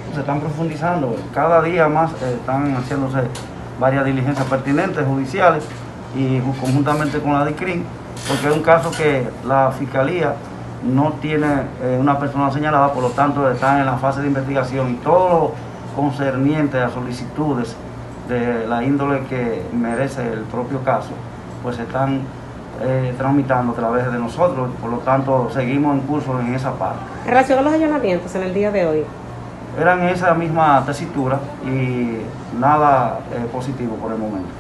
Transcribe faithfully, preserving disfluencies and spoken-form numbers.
se están profundizando. Cada día más eh, están haciéndose varias diligencias pertinentes judiciales y conjuntamente con la DICRIM, porque es un caso que la Fiscalía no tiene eh, una persona señalada, por lo tanto están en la fase de investigación y todo lo concerniente a solicitudes de la índole que merece el propio caso, pues están eh, tramitando a través de nosotros, por lo tanto seguimos en curso en esa parte. En relación a los allanamientos en el día de hoy, eran esa misma tesitura y nada eh, positivo por el momento.